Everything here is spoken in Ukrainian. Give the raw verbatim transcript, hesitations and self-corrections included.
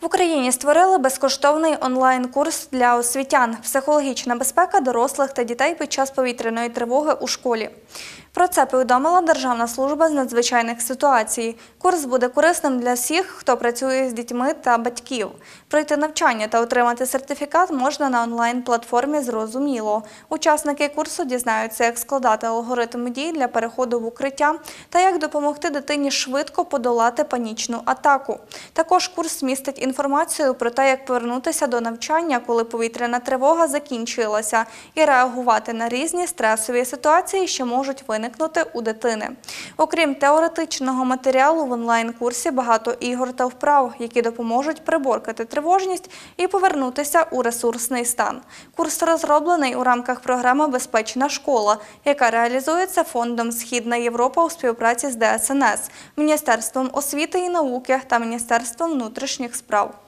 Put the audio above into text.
В Україні створили безкоштовний онлайн-курс для освітян «Психологічна безпека дорослих та дітей під час повітряної тривоги у школі». Про це повідомила Державна служба з надзвичайних ситуацій. Курс буде корисним для всіх, хто працює з дітьми та батьків. Пройти навчання та отримати сертифікат можна на онлайн-платформі «Зрозуміло». Учасники курсу дізнаються, як складати алгоритм дій для переходу в укриття та як допомогти дитині швидко подолати панічну атаку. Також курс містить інформацію про те, як повернутися до навчання, коли повітряна тривога закінчилася, і реагувати на різні стресові ситуації, що можуть виникнути у дитини. Окрім теоретичного матеріалу, в онлайн-курсі багато ігор та вправ, які допоможуть приборкати тривожність і повернутися у ресурсний стан. Курс розроблений у рамках програми «Безпечна школа», яка реалізується Фондом «Східна Європа» у співпраці з Де Ес Ен Ес, Міністерством освіти і науки та Міністерством внутрішніх справ.